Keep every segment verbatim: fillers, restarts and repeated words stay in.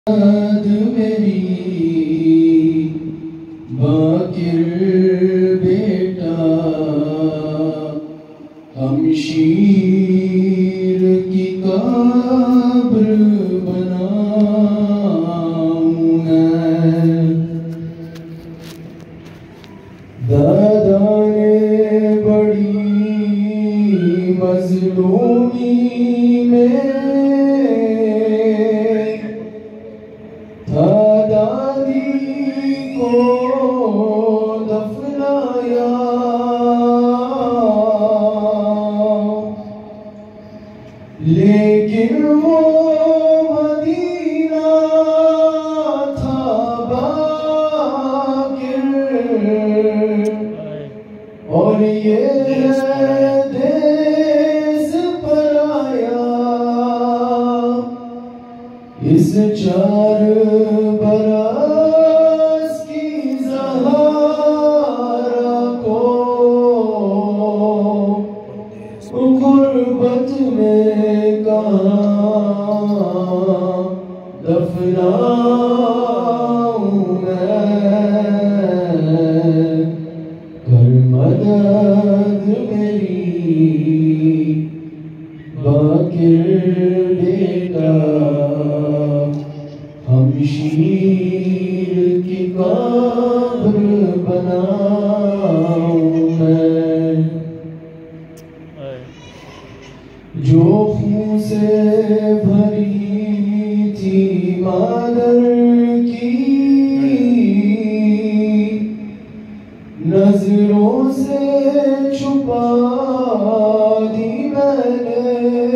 मेरी बाकिर बेटा हमशीर की कब्र बनाऊं मैं। दादा ने बड़ी मजलूमी में दादी को दफनाया, लेकिन वो मदीना था बाकिर और ये देश पराया। इस चार बरस की ज़हारा को गुर्बत में कहाँ दफनाऊं मैं। कर मदद मेरी बाकिर बेटा हमशीर की कब्र बनाऊं मैं। जो खून से भरी थी मादर की नजरों से छुपा दी मैंने।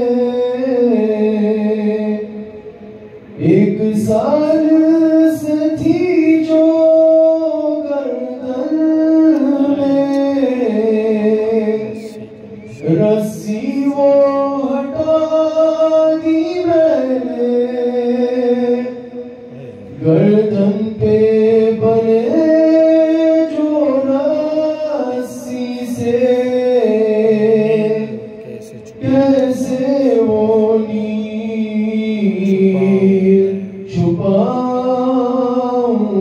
एक साल से थी जो गर्दन में रस्सी वो हटा दी मैंने। गर्दन पे बने जो रस्सी से कैसे वो नीर छुपाऊं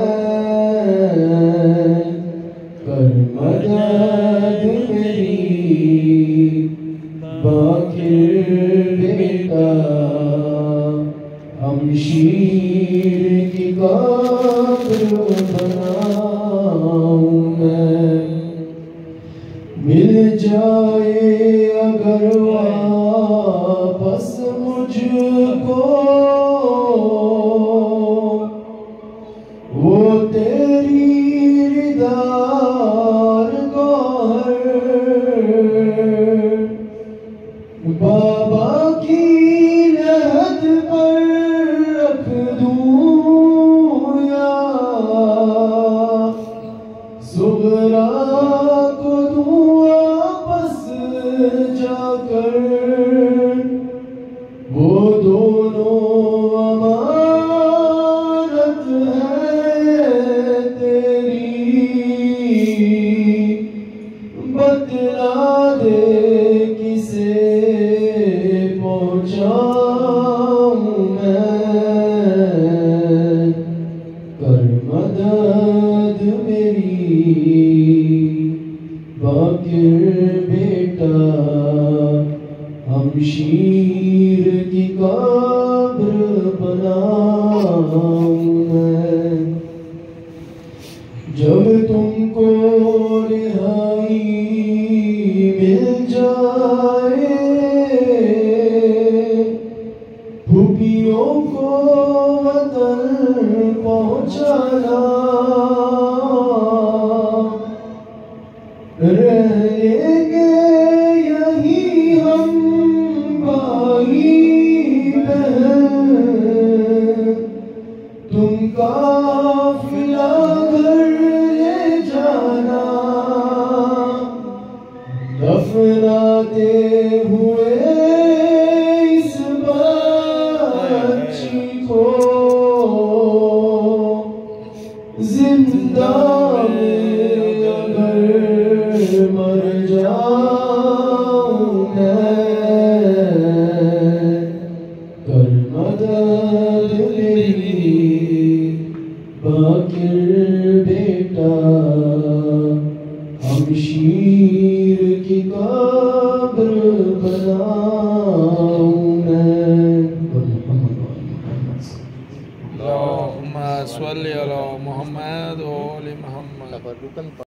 मैं। कर मदद मेरी बाकिर बेटा हमशीर की कब्र बनाऊं मैं। मिल जाए अगर वापस मुझको वो तेरी रिदार गौहर बाबा की लहद पर रख दूं या सुगरा को दूं वापस जाकर। वो दोनों अमानत है तेरी, बतला दे किसे पहुँचाऊं मैं। कर मदद मेरी बाकिर बेटा हमशीर की कब्र बनाऊं मैं। जब तुमको रिहाई मिल जाए फूफियों को वतन पहुँचाना। रह लेंगे यही हम भाई बहन, तुम काफिला घर ले जाना। दफनाते हुए इस बच्ची को जिंदा Allahumma sholli ala Muhammad wa ali Muhammad.